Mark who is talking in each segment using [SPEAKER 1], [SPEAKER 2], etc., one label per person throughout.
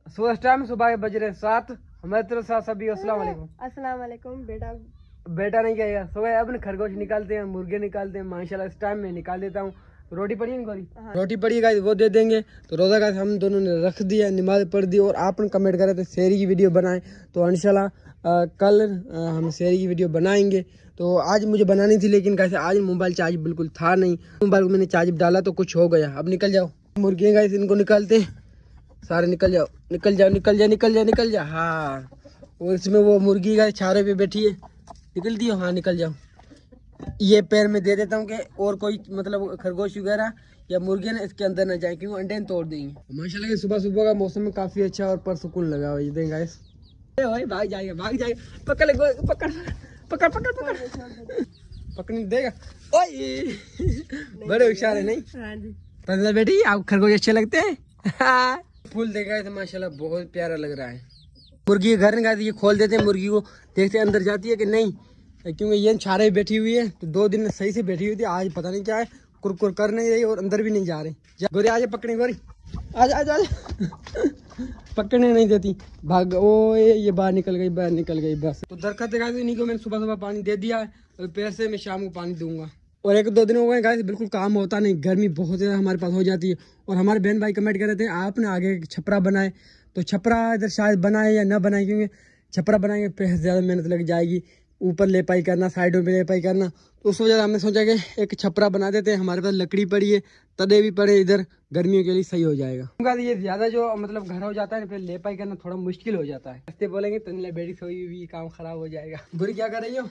[SPEAKER 1] सुबह टाइम सुबह के बज रहे 7। हमारे तरफ से सभी अस्सलाम वालेकुम।
[SPEAKER 2] अस्सलाम वालेकुम।
[SPEAKER 1] बेटा नहीं कहेगा। सुबह अपने खरगोश निकालते हैं, मुर्गे निकालते हैं, माशाल्लाह इस टाइम में निकाल देता हूँ। रोटी पड़ी है गोरी?
[SPEAKER 2] हाँ।
[SPEAKER 1] रोटी पड़ी है गाइस, वो दे देंगे। तो रोजा गाइस हम दोनों ने रख दिया, नमाज पढ़ दी और आपने कमेंट करे थे शेरी की वीडियो बनाएं, तो इंशाल्लाह कल हम शेरी की वीडियो बनाएंगे। तो आज मुझे बनानी थी, लेकिन कैसे आज मोबाइल चार्ज बिल्कुल था नहीं। मोबाइल को मैंने चार्ज डाला तो कुछ हो गया। अब निकल जाओ मुर्गे गाइस, इनको निकालते सारे। निकल जाओ निकल जाओ निकल जाओ निकल जाओ निकल जाओ। हाँ, और इसमें वो मुर्गी गाइस छारे पे बैठी है, निकल दियो। हाँ निकल जाओ। ये पैर में दे देता हूँ कि और कोई मतलब खरगोश वगैरह या मुर्गे ना इसके अंदर न जाए, क्योंकि अंडे तोड़ देंगे। माशाल्लाह सुबह सुबह का मौसम में काफी अच्छा और परसुकून लगा हुआ है गाइस। भाग जाएगा भाग जाएगा। पकड़ पकड़ पकड़ पकड़ पकड़ पकड़ने देगा। ओए बड़े होशियार है नहीं?
[SPEAKER 2] हाँ जी।
[SPEAKER 1] पता बेटी आप खरगोश अच्छे लगते हैं। फूल देखा तो माशाल्लाह बहुत प्यारा लग रहा है। मुर्गी के घर में ये खोल देते हैं, मुर्गी को देखते अंदर जाती है कि नहीं, क्योंकि ये छारे बैठी हुई है। तो 2 दिन सही से बैठी हुई थी, आज पता नहीं क्या है, कुरकुर कर नहीं रही और अंदर भी नहीं जा रही। गोरी आजा पकड़े, गोरी आजा आजा पकड़ने नहीं देती, भाग। ओ ये बाहर निकल गई बस। तो दरख्त इन्हीं को मैंने सुबह सुबह पानी दे दिया है, और पैसे मैं शाम को पानी दूंगा। और 1-2 दिन हो गए गाइस, बिल्कुल काम होता नहीं, गर्मी बहुत ज़्यादा हमारे पास हो जाती है। और हमारे बहन भाई कमेंट कर रहे थे आपने आगे छपरा बनाए, तो छपरा इधर शायद बनाए या न बनाए, क्योंकि छपरा बनाएंगे पे ज़्यादा मेहनत लग जाएगी, ऊपर लेपाई करना, साइडों पे लेपाई करना। तो उस वजह से हमने सोचा कि एक छपरा बना देते हैं। हमारे पास लकड़ी पड़ी है, तदे भी पड़े इधर, गर्मियों के लिए सही हो जाएगा। ये ज़्यादा जो मतलब घर हो जाता है फिर लेपाई करना थोड़ा मुश्किल हो जाता है। रस्ते बोलेंगे तो बेटी सोई हुई, काम खराब हो जाएगा। बुरी क्या कर रही हो?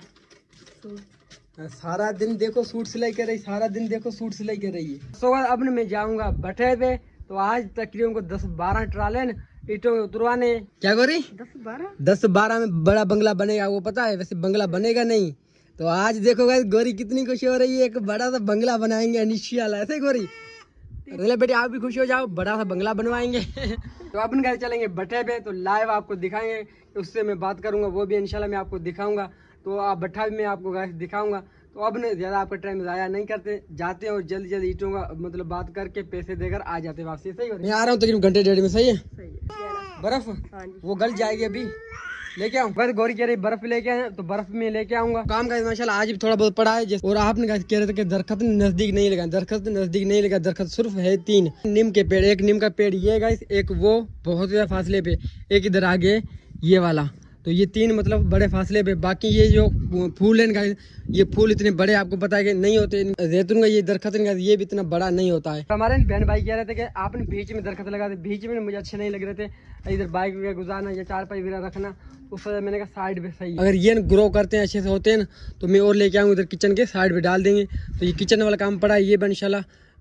[SPEAKER 1] सारा दिन देखो सूट सिलाई कर रही, सारा दिन देखो सूट सिलाई कर रही है। सो अब मैं जाऊंगा भट्टे पे, तो आज तकरीबन को 10-12 ट्राले ईटों उतरवाने। क्या कर रही? 10-12 में बड़ा बंगला बनेगा, वो पता है? वैसे बंगला बनेगा नहीं। तो आज देखो गाइस गोरी कितनी खुश हो रही है, एक बड़ा सा बंगला बनाएंगे इनिशियल, ऐसे गोरी? अरे बेटी आप भी खुश हो जाओ, बड़ा सा बंगला बनवाएंगे। तो अपन घर चलेंगे भट्टे पे, तो लाइव आपको दिखाएंगे, उससे मैं बात करूंगा, वो भी इंशाल्लाह मैं आपको दिखाऊंगा। तो आप भट्टा भी मैं आपको गाइस दिखाऊंगा। तो अब ने ज्यादा आपका टाइम जाया नहीं करते, जाते हैं और जल्दी जल्दी ईटों का मतलब बात करके पैसे देकर आ जाते हैं वापसी। सही हो? मैं आ रहा हूँ तकरीबन घंटे 1.5 में। सही है? बर्फ वो गल जाएगी, अभी लेके आऊँ। बस गौरी कह रही बर्फ लेके आए, तो बर्फ में लेके आऊंगा। काम का माशाल्लाह आज भी थोड़ा बहुत पड़ा है। और आपने कह रहे थे कि दरख्त नजदीक नहीं लगा, दरख्त नजदीक नहीं लगा। दरख्त सिर्फ है 3 नीम के पेड़, एक नीम का पेड़ ये गाइस, एक वो बहुत ज्यादा फासले पे, एक इधर आगे ये वाला। तो ये 3 मतलब बड़े फासले पे। बाकी ये जो फूल है गाइस, ये फूल इतने बड़े आपको पता है कि नहीं होते। जैतून का ये दरख्त ये भी इतना बड़ा नहीं होता है। हमारे बहन भाई कह रहे थे कि आपने बीच में दरख्त लगा दे, बीच में मुझे अच्छे नहीं लग रहे थे, इधर बाइक वगैरह गुजारना या चारपाई वगैरह रखना। उस वजह मैंने कहा साइड पे सही है। अगर ये ग्रो करते हैं अच्छे से होते हैं ना, तो मैं और लेके आऊँगा, इधर किचन के साइड पे डाल देंगे। तो ये किचन वाला काम पड़ा है, ये इंशाल्लाह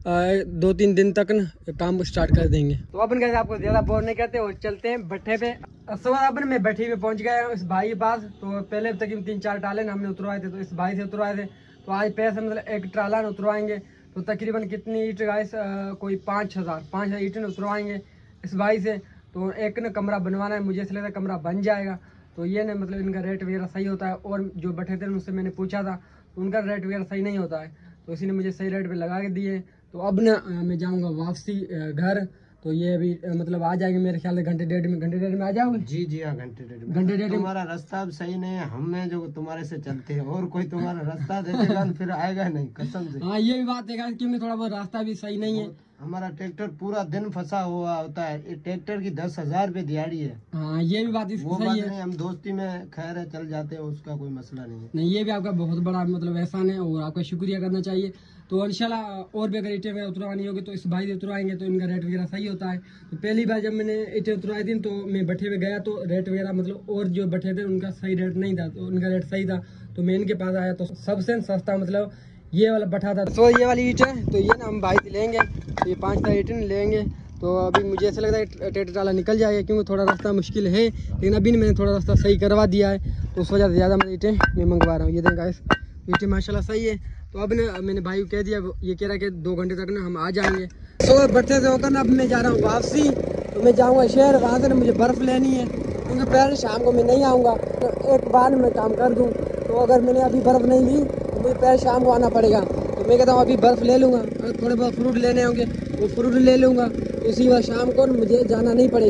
[SPEAKER 1] 2-3 दिन तक न काम स्टार्ट कर देंगे। तो अपन कैसे आपको ज्यादा बोर नहीं करते और चलते हैं भट्टे पे। अपन मैं भट्टी पे पहुंच गया हूँ इस भाई के पास। तो पहले तक 3-4 टाले हमने उतरवाए थे, तो इस भाई से उतरवाए थे। तो आज पैसे मतलब 1 ट्राला उतरवाएंगे। तो तकरीबन कितनी ईट गाइस, कोई 5,000 ईट उतरवाएंगे इस भाई से। तो एक न कमरा बनवाना है, मुझे इसलिए कमरा बन जाएगा। तो ये ना मतलब इनका रेट वगैरह सही होता है। और जो भट्टे थे उनसे मैंने पूछा था, तो उनका रेट वगैरह सही नहीं होता है, तो इसी ने मुझे सही रेट पे लगा के दिए। तो अब ना मैं जाऊंगा वापसी घर। तो ये अभी मतलब आ जाएंगे मेरे ख्याल से घंटे डेढ़ में आ जाओगे।
[SPEAKER 3] जी हाँ, घंटे डेढ़ में। तुम्हारा रास्ता अब सही नहीं है, हमें जो तुम्हारे से चलते हैं, और कोई तुम्हारा रास्ता देखेगा फिर आएगा नहीं, कसम से।
[SPEAKER 1] हाँ ये भी बात है, क्योंकि थोड़ा बहुत रास्ता भी सही नहीं है।
[SPEAKER 3] हमारा ट्रैक्टर पूरा दिन फंसा हुआ होता है, ट्रैक्टर की 10,000 रुपए दिहाड़ी है।
[SPEAKER 1] हाँ ये भी बात
[SPEAKER 3] वो बात नहीं, हम दोस्ती में खैर है चल जाते हैं, उसका कोई मसला नहीं है।
[SPEAKER 1] नहीं ये भी आपका बहुत बड़ा मतलब एहसान है और आपका शुक्रिया करना चाहिए। तो इंशाल्लाह और भी अगर ईटें वगैरह उतरवानी होगी तो इस भाई से उतरवाएंगे, तो इनका रेट वगैरह सही होता है। तो पहली बार जब मैंने ईटें उतरवाई थी, तो मैं भट्टे पे गया, तो रेट वगैरह मतलब और जो भट्टे थे उनका सही रेट नहीं था, तो उनका रेट सही था। तो मैं इनके पास आया, तो सबसे सस्ता मतलब ये वाला भट्टा था। तो ये वाली ईट है, तो ये ना हम भाई से लेंगे, तो ये 5 ईटें लेंगे। तो अभी मुझे ऐसा लगता है ट्रैक्टर ट्राला निकल जाएगा, क्योंकि थोड़ा रास्ता मुश्किल है, लेकिन अभी मैंने थोड़ा रास्ता सही करवा दिया है, तो उस वजह से ज़्यादा मैं ईटें मैं मंगवा रहा हूँ। ये देखें गाइस, ईटें माशाल्लाह सही है। तो अब ना मैंने भाई को कह दिया, ये कह रहा है कि 2 घंटे तक ना हम आ जाएंगे। तो भट्टे से होकर ना अब मैं जा रहा हूँ वापसी। तो मैं जाऊँगा शहर, वहाँ से ना मुझे बर्फ़ लेनी है, क्योंकि पहले शाम को मैं नहीं आऊँगा, तो एक बार मैं काम कर दूँ। तो अगर मैंने अभी बर्फ़ नहीं ली तो मुझे पहले शाम को आना पड़ेगा। तो मैं कहता हूँ अभी बर्फ़ ले लूँगा, अगर थोड़े बहुत फ्रूट लेने होंगे वो फ्रूट ले लूँगा, तो इसी बार शाम को मुझे जाना नहीं पड़ेगा।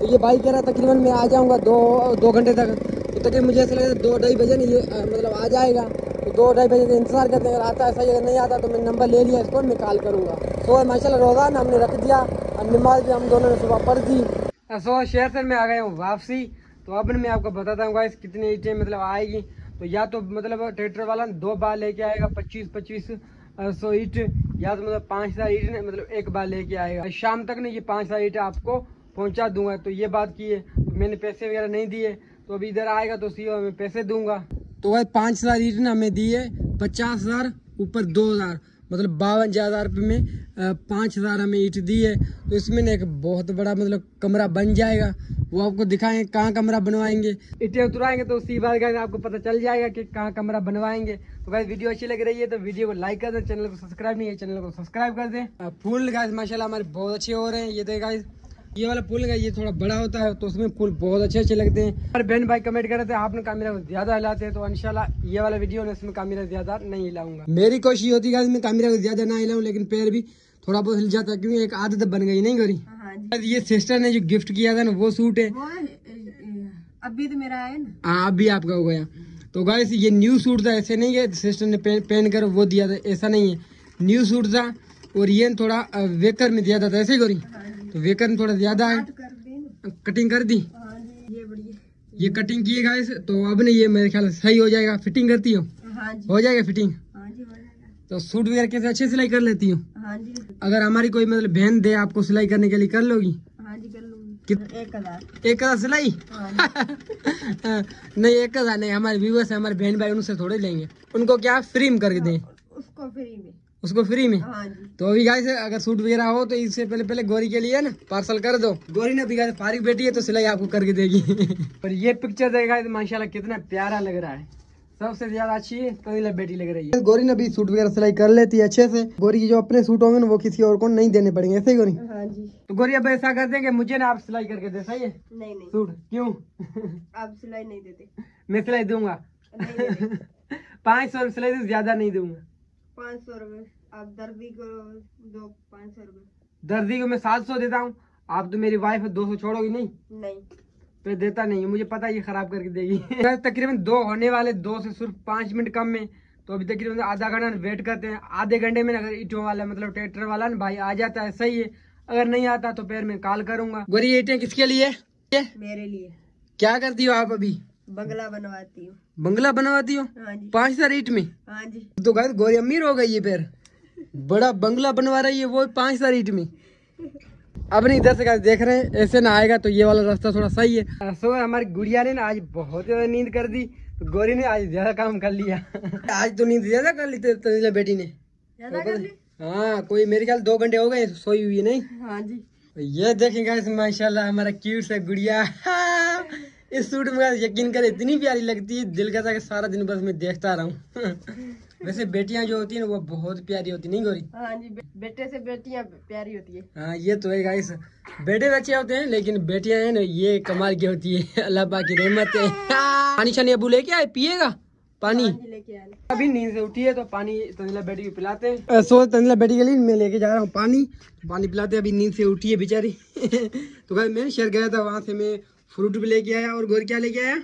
[SPEAKER 1] तो ये भाई कह रहा तकरीबन मैं आ जाऊँगा 2 घंटे तक। तो तकरीबन मुझे ऐसा लगा 2-2:30 बजे नहीं, ये मतलब आ जाएगा। तो 2-2:30 बजे का इंतजार करते हैं, अगर आता है सही, अगर नहीं आता तो मैंने नंबर ले लिया इसको, मैं कॉल करूँगा। तो माशाल्लाह रोज़ाना हमने रख दिया, अब नमाज भी हम दोनों ने सुबह पढ़ दी। सो शहर से मैं आ गया हूँ वापसी। तो अब मैं आपको बताता हूँ गाइस कितनी ईंटें मतलब आएगी। तो या तो मतलब ट्रैक्टर वाला 2 बार लेके आएगा 25-25 ईंट, या तो मतलब 5-7 ईंट मतलब एक बार लेके आएगा। शाम तक नहीं ये 5-7 ईंट आपको पहुंचा दूंगा। तो ये बात की है, तो मैंने पैसे वगैरह नहीं दिए, तो अभी इधर आएगा तो सीओ में पैसे दूंगा। तो भाई 5,000 ईंट ना हमें दिए 50,000 ऊपर 2,000 मतलब 52,000 रुपये में 5,000 हमें ईंट दी है। तो इसमें एक बहुत बड़ा मतलब कमरा बन जाएगा, वो आपको दिखाएंगे कहाँ कमरा बनवाएंगे। ईंटें उतराएंगे तो उसी बात का आपको पता चल जाएगा कि कहाँ कमरा बनवाएंगे। तो गाइस वीडियो अच्छी लग रही है तो वीडियो को लाइक कर दें, चैनल को सब्सक्राइब नहीं है चैनल को सब्सक्राइब कर दें। फूल गाइस माशाल्लाह हमारे बहुत अच्छे हो रहे हैं। ये देखिए गाइस ये वाला फूल का ये थोड़ा बड़ा होता है तो उसमें फूल बहुत अच्छे अच्छे लगते हैं। और बहन भाई कमेंट कर रहे थे आपने कैमरा को ज्यादा हिलाते हैं, तो इंशाल्लाह ये वाला वीडियो में इसमें कैमरा ज्यादा नहीं हिलाऊंगा। मेरी कोशिश होती है मैं कैमरा को ज्यादा ना हिलाऊं, लेकिन पैर भी थोड़ा बहुत हिल जाता है क्योंकि एक आदत बन गई नहीं गोरी। ये सिस्टर ने जो गिफ्ट किया था ना वो सूट है,
[SPEAKER 2] अभी तो मेरा है ना।
[SPEAKER 1] हाँ अभी आपका हो गया। तो गाइस ये न्यू सूट था, ऐसे नहीं है सिस्टर ने पहन कर वो दिया था, ऐसा नहीं है, न्यू सूट था। और ये थोड़ा वेकर में दिया था ऐसे ही गोरी, तो वेकर में थोड़ा ज्यादा है। कटिंग कर दी, ये कटिंग की है गाइस। तो अब नहीं ये मेरे ख्याल से सही हो जाएगा। फिटिंग करती हो? हो जाएगा फिटिंग। तो सूट वगैरह कैसे अच्छे सिलाई कर लेती हो? अगर हमारी कोई मतलब बहन दे आपको सिलाई करने के लिए कर लोगी? 1,000 सिलाई? नहीं 1,000 नहीं, हमारे व्यूअर्स है हमारे बहन भाई, उनसे थोड़े लेंगे, उनको क्या फ्री में करके दें, उसको फ्री में। तो अभी गाइस अगर सूट वगैरह हो तो इससे पहले गोरी के लिए ना पार्सल कर दो। गोरी ने भी गाइस फारिग बेटी है तो सिलाई आपको करके देगी। और ये पिक्चर देखा है माशाल्लाह कितना प्यारा लग रहा है, सबसे ज्यादा अच्छी तनीला बेटी लग रही है। गोरी ने भी सूट वगैरह सिलाई कर लेती है अच्छे से। गोरी की जो अपने सूट होंगे ना वो किसी और को नहीं देने पड़ेंगे, ऐसे ही गोरी?
[SPEAKER 2] हाँ जी।
[SPEAKER 1] तो गोरी अब ऐसा कर देंगे मुझे ना आप सिलाई करके दे, सही है?
[SPEAKER 2] नहीं
[SPEAKER 1] सूट क्यों?
[SPEAKER 2] आप सिलाई नहीं देते।
[SPEAKER 1] मैं सिलाई दूंगा 500 सिलाई से ज्यादा नहीं दूंगा।
[SPEAKER 2] 500 रुपए आप दर्दी को दो, 500 रुपए।
[SPEAKER 1] दर्दी को मैं 700 देता हूँ, आप तो मेरी वाइफ है 200 छोड़ोगी नहीं?
[SPEAKER 2] नहीं
[SPEAKER 1] पे देता नहीं, मुझे पता है ये खराब करके देगी। तकरीबन 2 होने वाले, 2 से सिर्फ 5 मिनट कम में। तो अभी तकरीबन आधा घंटा वेट करते हैं। आधे घंटे में अगर ईंटों वाला मतलब ट्रैक्टर वाला ना भाई आ जाता है सही है, अगर नहीं आता तो फिर मैं कॉल करूंगा। गोरी ईंटें किसके लिए?
[SPEAKER 2] मेरे लिए।
[SPEAKER 1] क्या करती हो आप अभी?
[SPEAKER 2] बंगला बनवाती हूँ।
[SPEAKER 1] बंगला बनवाती हो?
[SPEAKER 2] हाँ जी।
[SPEAKER 1] 5,000 ईंट में?
[SPEAKER 2] हाँ जी।
[SPEAKER 1] तो गाइस गोरी अमीर हो गई है, फिर बड़ा बंगला बनवा रही है वो 5,000 ईंट में। अब नहीं इधर से गाइस देख रहे हैं ऐसे ना आएगा तो ये वाला रास्ता थोड़ा सही है। सो हमारी गुड़िया ने ना आज बहुत ज्यादा नींद कर दी, तो गोरी ने आज ज्यादा काम कर लिया। आज तो नींद ज्यादा कर ली तनीला बेटी ने।
[SPEAKER 2] ज्यादा कर ली?
[SPEAKER 1] हाँ कोई मेरे ख्याल 2 घंटे हो गए सोई हुई नहीं।
[SPEAKER 2] हाँ जी।
[SPEAKER 1] ये देखेंगे माशाल्लाह हमारा क्यूट सा गुड़िया। इस सूट में यकीन कर इतनी प्यारी लगती है, दिल करता है कि सारा दिन बस मैं देखता रहूं। वैसे बेटियां जो होती है ना वो बहुत प्यारी होती नहीं गोरी?
[SPEAKER 2] हाँ जी, बेटे से बेटियां प्यारी होती है।
[SPEAKER 1] हाँ ये तो है गाइस, बेटे बच्चे होते हैं लेकिन बेटियां हैं ना ये कमाल की होती है। अल्लाह पाक की रहमत है। पानी शानी अबू लेके आए, पिएगा पानी?
[SPEAKER 2] लेके आए।
[SPEAKER 1] अभी नींद से उठी है तो पानी तनीला बेटी को पिलाते हैं। सो तनीला बेटी के लिए मैं लेके जा रहा हूँ पानी पिलाते। अभी नींद से उठी है बेचारी। तो गाइस मैं शहर गया था, वहाँ से मैं फ्रूट भी लेके आया और गोरी क्या लेके आया?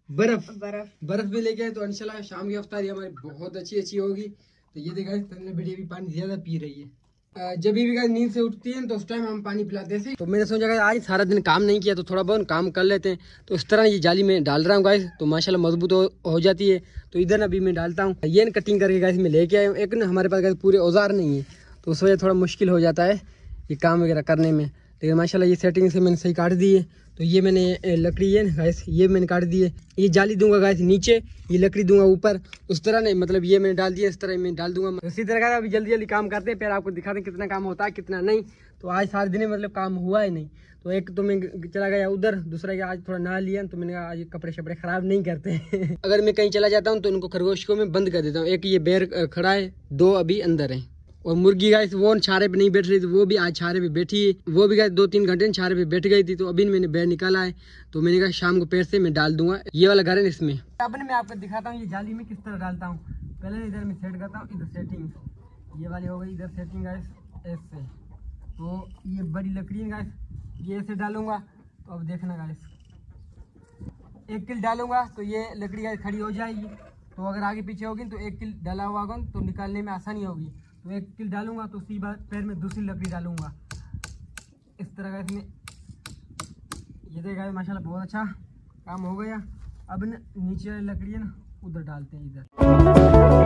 [SPEAKER 1] बर्फ भी लेके आए। तो इंशाल्लाह शाम की अफ्तारी हमारी बहुत अच्छी होगी। तो ये देखा तनीला बेटी अभी पानी ज्यादा पी रही है। जब भी नींद से उठती है तो उस टाइम हम पानी पिलाते हैं। तो मैंने सोचा आज सारा दिन काम नहीं किया तो थोड़ा बहुत काम कर लेते हैं। तो इस तरह ये जाली में डाल रहा हूँ गाइस, तो माशाल्लाह मजबूत हो जाती है। तो इधर अभी मैं डालता हूँ, ये कटिंग करके गाइस मैं लेके आया हूँ। एक ना हमारे पास पूरे औजार नहीं है तो उस वजह थोड़ा मुश्किल हो जाता है ये काम वगैरह करने में, लेकिन माशाल्लाह ये सेटिंग से मैंने सही काट दी है। तो ये मैंने लकड़ी है ना गाइस ये मैंने काट दी है। ये जाली दूंगा गाइस नीचे, ये लकड़ी दूंगा ऊपर, उस तरह नहीं मतलब ये मैंने डाल दिया, इस तरह मैं डाल दूंगा। इसी तरह का अभी जल्दी काम करते हैं, फिर आपको दिखाते हैं कितना काम होता है कितना नहीं। तो आज सारे दिन मतलब काम हुआ ही नहीं। तो एक तो मैं चला गया उधर, दूसरा कि आज थोड़ा नहा लिया तो मैंने कहा आज कपड़े शपड़े खराब नहीं करते। अगर मैं कहीं चला जाता हूँ तो उनको खरगोश को मैं बंद कर देता हूँ। एक ये बेर खड़ा है, 2 अभी अंदर है। और मुर्गी गाइस वो छारे पे नहीं बैठ रही थी, वो भी आज छारे पे बैठी है। वो भी गाइस 2-3 घंटे छारे पे बैठ गई थी। तो अभी मैंने बैर निकाला है, तो मैंने कहा शाम को पैर से मैं डाल दूंगा। ये वाला घर है इसमें। अब मैं आपको दिखाता हूँ ये जाली में किस तरह डालता हूँ। पहले इधर मैं सेट करता हूँ, इधर सेटिंग ये वाली हो गई, इधर सेटिंग गाइस ऐसे। तो ये बड़ी लकड़ी है गाइस, ये ऐसे डालूंगा तो अब देखना गाइस, 1 किल डालूंगा तो ये लकड़ी गाइस खड़ी हो जाएगी। तो अगर आगे पीछे होगी तो 1 किल डाला हुआ होगा तो निकालने में आसानी होगी। तो 1 किल डालूंगा तो उसी बार पैर में दूसरी लकड़ी डालूंगा इस तरह का। इसमें ये देखा माशाल्लाह बहुत अच्छा काम हो गया। अब न नीचे वाली लकड़ी है ना उधर डालते हैं इधर।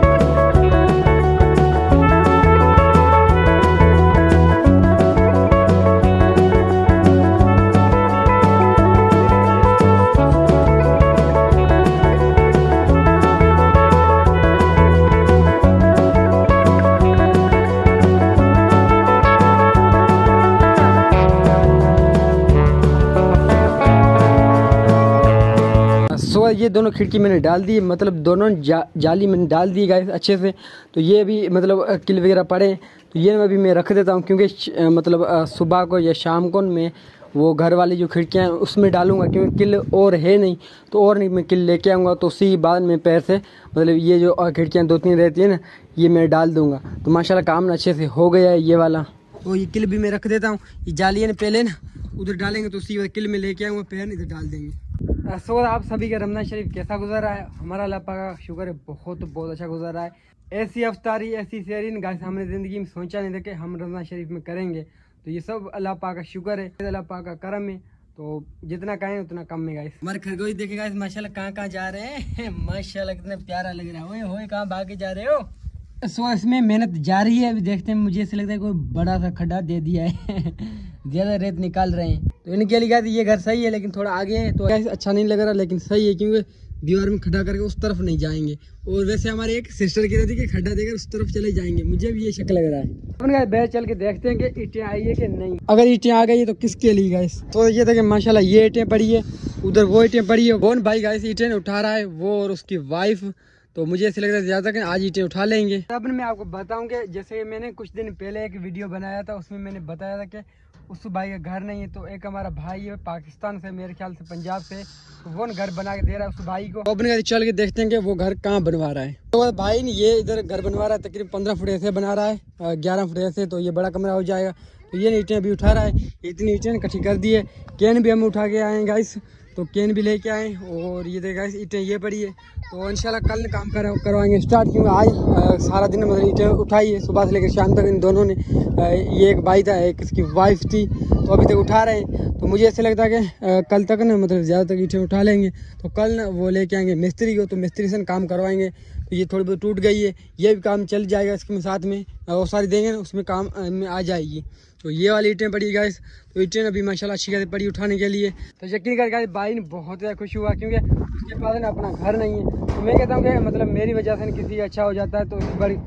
[SPEAKER 1] सो ये दोनों खिड़की मैंने डाल दी, मतलब दोनों जाली मैंने डाल दी गाइस अच्छे से। तो ये भी मतलब किल वगैरह पड़े तो ये अभी मैं रख देता हूँ, क्योंकि मतलब सुबह को या शाम को मैं वो घर वाली जो खिड़कियाँ हैं उसमें डालूंगा, क्योंकि किल और है नहीं तो और नहीं मैं किल लेके आऊँगा। तो उसी बाद में पैर से मतलब ये जो खिड़कियाँ 2-3 रहती है ना ये मैं डाल दूँगा। तो माशाल्लाह काम अच्छे से हो गया है ये वाला। तो ये किल भी मैं रख देता हूँ, ये जाली है ना पहले ना उधर डालेंगे तो उसी किल में लेके आऊँगा, पैर इधर डाल देंगे। सो आप सभी का रमज़ान शरीफ कैसा गुजर रहा है? हमारा अल्लाह पाक का शुक्र है बहुत अच्छा गुजर रहा है। ऐसी अफ्तारी ऐसी सहरीन गाइस हमने ज़िंदगी में सोचा नहीं था कि हम रमज़ान शरीफ में करेंगे। तो ये सब अल्लाह पाक का शुक्र है, अल्लाह पाक का करम है। तो जितना कहें उतना कम है गाइस। हमारे खरगोश देखे गाइस माशाल्लाह कहाँ जा रहे हैं। माशाल्लाह कितना प्यारा लग रहा है। ओए कहाँ भागे जा रहे हो? सो इसमें मेहनत जारी है। अभी देखते हैं, मुझे ऐसे लगता है कोई बड़ा सा खड्डा दे दिया है ज़्यादा रेत निकाल रहे हैं। तो इनके लिए गाइस ये घर सही है लेकिन थोड़ा आगे है तो अच्छा नहीं लग रहा, लेकिन सही है क्योंकि दीवार में खड्डा करके उस तरफ नहीं जाएंगे। और वैसे हमारे एक सिस्टर की रहती है कि खड्डा देकर उस तरफ चले जाएंगे, मुझे भी ये शक लग रहा है। अपन गाइस बैठ चल के देखते हैं कि ईंटें आई है कि नहीं। अगर ईंटें आ गई तो किसके लिए गाइस? तो ये देखें माशाल्लाह ये ईंटें पड़ी है, उधर वो ईंटें पड़ी है। कौन भाई गाइस ईंटें उठा रहा है? वो और उसकी वाइफ। तो मुझे ऐसे लग रहा है ज्यादा कि आज ईंटें उठा लेंगे। अब मैं आपको बताऊं कि जैसे मैंने कुछ दिन पहले एक वीडियो बनाया था उसमें मैंने बताया था कि उस भाई का घर नहीं है। तो एक हमारा भाई है पाकिस्तान से, मेरे ख्याल से पंजाब से, तो वो घर बना के दे रहा है उस भाई को। तो अपने चल के देखते हैं कि वो घर कहाँ बनवा रहा है। तो भाई ने ये इधर घर बनवा रहा है, तकरीबन 15 फुट ऐसे बना रहा है, 11 फुट ऐसे। तो ये बड़ा कमरा हो जाएगा। तो ये ईंटें अभी उठा रहा है, इतनी ईंटें इकट्ठी कर दी है। कैन भी हम उठा के आए गाइस, तो कैन भी लेके आए। और ये देखा ईंटें ये पड़ी है। तो इंशाल्लाह कल काम करवाएंगे स्टार्ट, क्योंकि आज सारा दिन मतलब ईंटें उठाई है सुबह से लेकर शाम तक इन दोनों ने। ये एक भाई था एक इसकी वाइफ थी, तो अभी तक उठा रहे हैं। तो मुझे ऐसे लगता है कि कल तक ना मतलब ज़्यादा तक ईंटें उठा लेंगे। तो कल ना वो लेके आएंगे मिस्त्री को, तो मिस्त्री से काम करवाएंगे। तो ये थोड़ी बहुत टूट गई है, ये भी काम चल जाएगा इसके साथ में, वो सारी देंगे ना उसमें काम में आ जाएगी। तो ये वाली ईंटें पड़ी गाइस। तो ईंटें अभी माशाल्लाह अच्छी खासी पड़ी उठाने के लिए। तो यकीन कर गाइस भाई ने बहुत ज़्यादा खुश हुआ, क्योंकि उसके पास ना अपना घर नहीं है। तो मैं कहता हूँ कि मतलब मेरी वजह से किसी अच्छा हो जाता है तो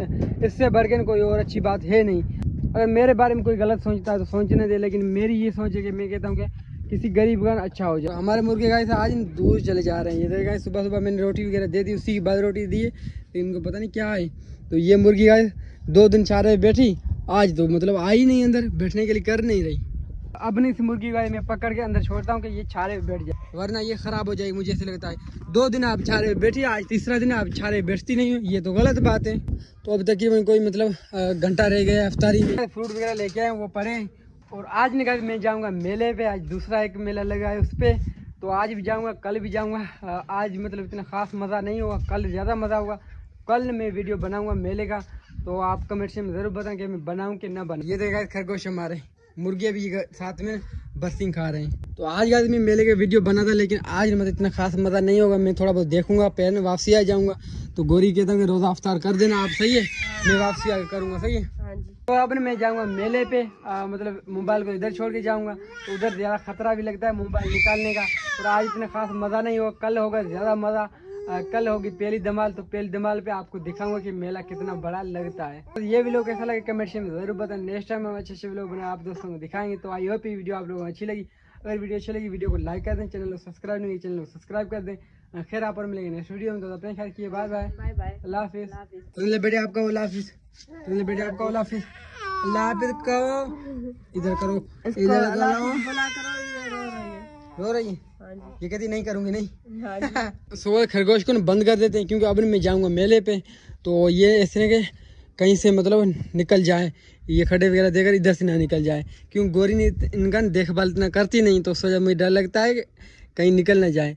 [SPEAKER 1] इससे बढ़ के कोई और अच्छी बात है नहीं। अगर मेरे बारे में कोई गलत सोचता है तो सोचने दे, लेकिन मेरी ये सोच है कि मैं कहता हूँ कि किसी गरीब का अच्छा हो जाए। हमारे मुर्गे गाइस आज दूर चले जा रहे हैं। ये देखा सुबह सुबह मैंने रोटी वगैरह दे दी, उसी की बाद रोटी दी है, तो इनको पता नहीं क्या है। तो ये मुर्गी गाइस 2 दिन चारे बैठी, आज तो मतलब आई नहीं अंदर बैठने के लिए, कर नहीं रही। अब नहीं इस मुर्गी गाय मैं पकड़ के अंदर छोड़ता हूँ कि ये छारे बैठ जाए, वरना ये खराब हो जाएगी। मुझे ऐसे लगता है 2 दिन आप छारे बैठी, आज तीसरा दिन आप छारे बैठती नहीं हो, ये तो गलत बात है। तो अब तकरीबन कोई मतलब घंटा रह गया अफ्तारी में। फ्रूट वगैरह लेके आए वो पड़े। और आज निकाल मैं जाऊँगा मेले पे, आज दूसरा एक मेला लगा है उस पर। तो आज भी जाऊँगा, कल भी जाऊँगा। आज मतलब इतना ख़ास मज़ा नहीं होगा, कल ज़्यादा मज़ा होगा। कल मैं वीडियो बनाऊँगा मेले का, तो आप कमेंट से ज़रूर बताएं कि मैं बनाऊँ कि ना बनाऊँ। ये देखा खरगोश हमारे मुर्गे भी साथ में बरसिंग खा रहे हैं। तो आज गाइस मैं मेले के वीडियो बना था, लेकिन आज मतलब इतना खास मज़ा नहीं होगा। मैं थोड़ा बहुत देखूंगा, पैर में वापसी आ जाऊंगा। तो गोरी कहता हूँ कि रोज़ा अफ्तार कर देना आप, सही है? मैं वापसी आगे करूँगा, सही है? तो अब मैं जाऊँगा मेले पे, मतलब मोबाइल को इधर छोड़ के जाऊँगा। तो उधर ज़्यादा खतरा भी लगता है मोबाइल निकालने का। और आज इतना खास मज़ा नहीं होगा, कल होगा ज़्यादा मज़ा। कल होगी पहली धमाल, तो पहली धमाल पे आपको दिखाऊंगा कि मेला कितना बड़ा लगता है। तो ये वीडियो कैसा लगे कमेंट में जरूर बताएं। नेक्स्ट टाइम हम अच्छे वीडियो बना आप दोस्तों को दिखाएंगे। तो आई होप ये वीडियो आप लोगों को अच्छी लगी। अगर वीडियो अच्छी लगी वीडियो को लाइक कर दें, चैनल को सब्सक्राइब नहीं चैनल को सब्सक्राइब कर दें। खैर आप और मिलेंगे नेक्स्ट वीडियो में। तो अपने ख्याल किए, बाय बाय, अल्लाह हाफिज़। तुमने बेटे आपका अल्लाह हाफिज़, तुमने बेटे आपका अल्लाह हाफिज़, अल्लाह हाफिज़ कहो। इधर करो, इधर रो रही है, ये कहती नहीं करूंगी नहीं। सो खरगोश को बंद कर देते हैं, क्योंकि अब मैं जाऊंगा मेले पे। तो ये ऐसे के कहीं से मतलब निकल जाए, ये खड्डे वगैरह देकर इधर से ना निकल जाए, क्यों गोरी ने इनका देखभाल इतना करती नहीं, तो उस वजह मुझे डर लगता है कि कहीं निकल ना जाए।